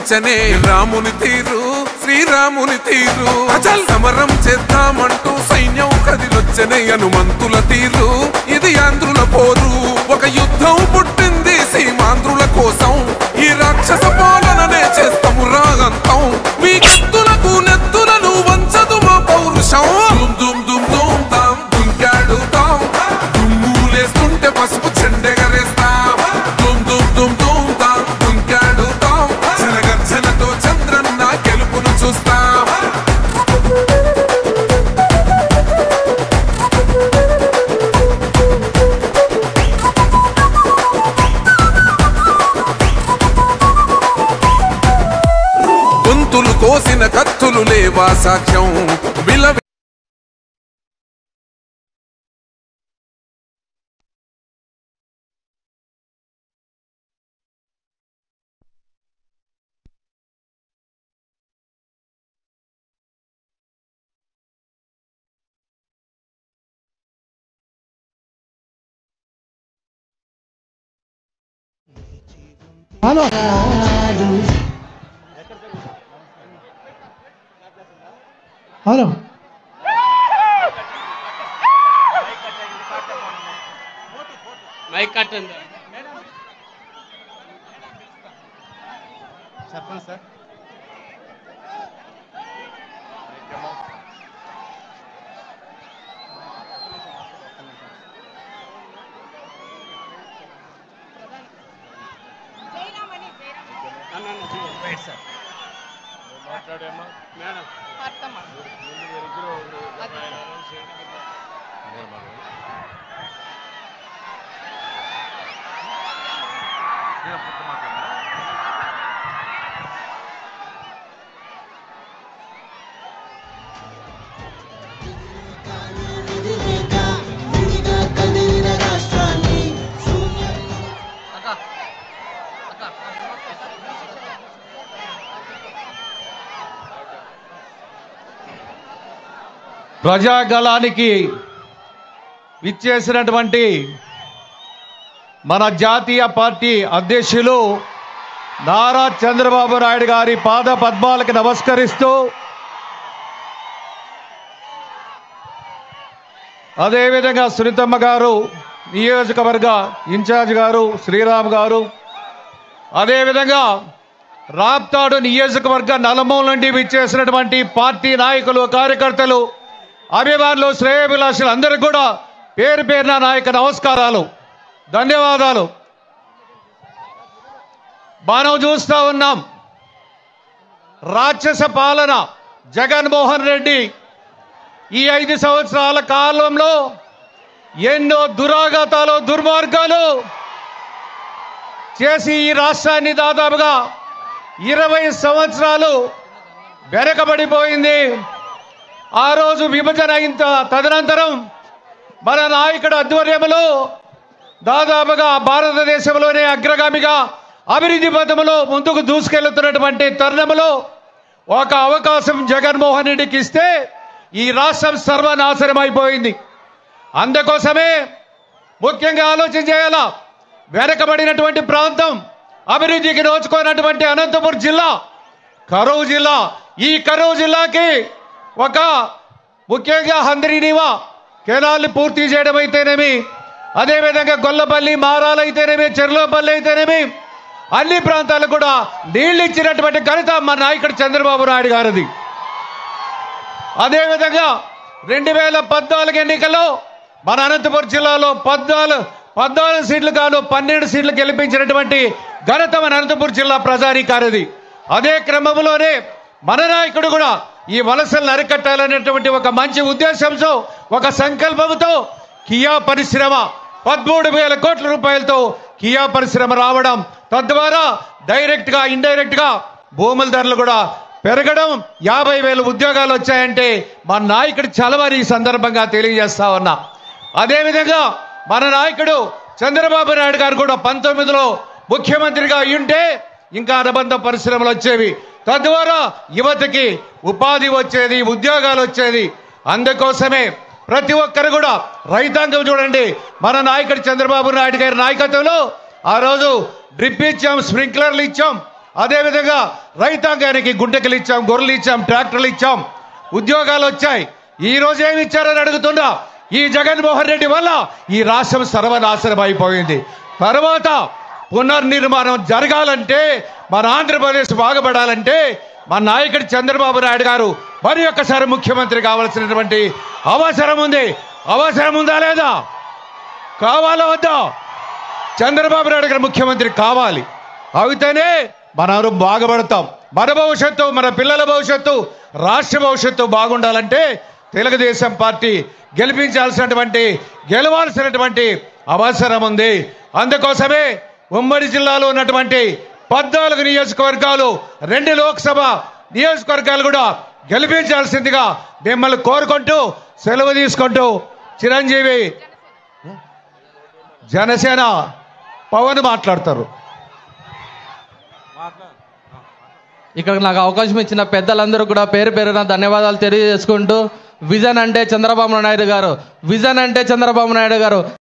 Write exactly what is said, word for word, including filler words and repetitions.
కనిపించనే రాముని తీరు శ్రీరాముని తీరు అచల్ సమరం చేద్దామంటూ సైన్యం కదిలొచ్చనే హనుమంతుల తీరు ఇది ఆంధ్రుల పోరు ఒక యుద్ధం పుట్టింది సీమాంధ్రుల కోసం ఈ రాక్షస పాలననే చేస్తాము రాగంతం మీ కత్తులకు నెత్తులను వంచదు మా పౌరుషం దుమ్ దుమ్ దుమ్ తాం దుంకాడుతాం దుమ్ములేస్తుంటే పసుపు చెండెగరేస్తాం దుమ్ దుమ్ దుమ్ దుమ్ తాం దుంకాడుతాం జనగర్జనతో చంద్రన్న గెలుపును చూస్తాం గొంతులు కోసిన కత్తులు లేవా సాక్ష్యం విల హలో హలో మైక్ కట్టండి చెప్పండి సార్. మాట్లాడేమ్మా మేడం ప్రజాగళానికి విచ్చేసినటువంటి మన జాతీయ పార్టీ అధ్యక్షులు నారా చంద్రబాబు నాయుడు గారి పాద పద్మాలకు నమస్కరిస్తూ అదేవిధంగా సునీతమ్మ గారు నియోజకవర్గ ఇన్ఛార్జ్ గారు శ్రీరామ్ గారు అదేవిధంగా రాప్తాడు నియోజకవర్గ నలుమూల నుండి విచ్చేసినటువంటి పార్టీ నాయకులు కార్యకర్తలు అభిమానులు శ్రేయోభిలాషులు అందరికీ కూడా పేరు పేరున నాయక నమస్కారాలు ధన్యవాదాలు. మనం చూస్తూ ఉన్నాం రాక్షస పాలన జగన్మోహన్ రెడ్డి ఈ ఐదు సంవత్సరాల కాలంలో ఎన్నో దురాఘాతాలు దుర్మార్గాలు చేసి ఈ రాష్ట్రాన్ని దాదాపుగా ఇరవై సంవత్సరాలు వెనకబడిపోయింది. ఆ రోజు విభజన అయిన తదనంతరం మన నాయకుడు ఆధ్వర్యంలో దాదాపుగా భారతదేశంలోనే అగ్రగామిగా అభివృద్ధి పథంలో ముందుకు దూసుకెళ్తున్నటువంటి తరుణంలో ఒక అవకాశం జగన్మోహన్ రెడ్డికి ఇస్తే ఈ రాష్ట్రం సర్వనాశనం అయిపోయింది. అందుకోసమే ముఖ్యంగా ఆలోచన చేయాలా, వెనకబడినటువంటి ప్రాంతం అభివృద్ధికి నోచుకున్నటువంటి అనంతపురం జిల్లా కరూరు జిల్లా, ఈ కరూరు జిల్లాకి ఒక ముఖ్యంగా హంద్రీనివా కెనాల్ని పూర్తి చేయడం అయితేనేమి, అదేవిధంగా గొల్లపల్లి మారాలు అయితేనేమి, చెర్లోపల్లి అయితేనేమి అన్ని ప్రాంతాలకు కూడా నీళ్లు ఇచ్చినటువంటి ఘనత మా నాయకుడు చంద్రబాబు నాయుడు గారిది. అదేవిధంగా రెండు వేల పద్నాలుగు ఎన్నికల్లో మన అనంతపురం జిల్లాలో పద్నాలుగు పద్నాలుగు సీట్లు కాను పన్నెండు సీట్లు గెలిపించినటువంటి ఘనత మన అనంతపురం జిల్లా ప్రజానీకారిది. అదే క్రమంలోనే మన నాయకుడు కూడా ఈ వలసలను అరికట్టాలనేటువంటి ఒక మంచి ఉద్దేశంతో ఒక సంకల్పంతో కియా పరిశ్రమ పదమూడు వేల కోట్ల రూపాయలతో కియా పరిశ్రమ రావడం, తద్వారా డైరెక్ట్గా ఇండైరెక్ట్గా భూముల ధరలు కూడా పెరగడం, యాభై వేల ఉద్యోగాలు వచ్చాయంటే మన నాయకుడు చలవని ఈ సందర్భంగా తెలియజేస్తా ఉన్నా. అదేవిధంగా మన నాయకుడు చంద్రబాబు నాయుడు గారు కూడా పంతొమ్మిదిలో ముఖ్యమంత్రిగా అయ్యుంటే ఇంకా అనుబంధ పరిశ్రమలు వచ్చేవి, తద్వారా యువతకి ఉపాధి వచ్చేది, ఉద్యోగాలు వచ్చేది. అందుకోసమే ప్రతి ఒక్కరు కూడా రైతాంగం చూడండి, మన నాయకుడు చంద్రబాబు నాయుడు గారి నాయకత్వంలో ఆ రోజు డ్రిప్ ఇచ్చాం, స్ప్రింక్లర్లు ఇచ్చాం, అదేవిధంగా రైతాంగానికి గుంటకలు ఇచ్చాం, గొర్రెలు ఇచ్చాం, ట్రాక్టర్లు ఇచ్చాం, ఉద్యోగాలు వచ్చాయి. ఈ రోజు ఏమి ఇచ్చారని అడుగుతున్నా. ఈ జగన్మోహన్ రెడ్డి వల్ల ఈ రాష్ట్రం సర్వనాశనం అయిపోయింది. తర్వాత పునర్నిర్మాణం జరగాలంటే, మన ఆంధ్రప్రదేశ్ బాగుపడాలంటే మన నాయకుడు చంద్రబాబు నాయుడు గారు మరి ఒక్కసారి ముఖ్యమంత్రి కావాల్సినటువంటి అవసరం ఉంది. అవసరం ఉందా లేదా? కావాలా వద్దా? చంద్రబాబు నాయుడు గారు ముఖ్యమంత్రి కావాలి. అయితేనే మనం బాగుపడతాం. మన భవిష్యత్తు, మన పిల్లల భవిష్యత్తు, రాష్ట్ర భవిష్యత్తు బాగుండాలంటే తెలుగుదేశం పార్టీ గెలిపించాల్సినటువంటి గెలవాల్సినటువంటి అవసరం ఉంది. అందుకోసమే ఉమ్మడి జిల్లాలో ఉన్నటువంటి పద్నాలుగు నియోజకవర్గాలు, రెండు లోక్సభ నియోజకవర్గాలు కూడా గెలిపించాల్సిందిగా మిమ్మల్ని కోరుకుంటూ సెలవు తీసుకుంటూ చిరంజీవి జనసేన పవన్ మాట్లాడతారు. ఇక్కడ నాకు అవకాశం ఇచ్చిన పెద్దలందరూ కూడా పేరు పేరున ధన్యవాదాలు తెలియజేసుకుంటూ, విజన్ అంటే చంద్రబాబు నాయుడు గారు, విజన్ అంటే చంద్రబాబు నాయుడు గారు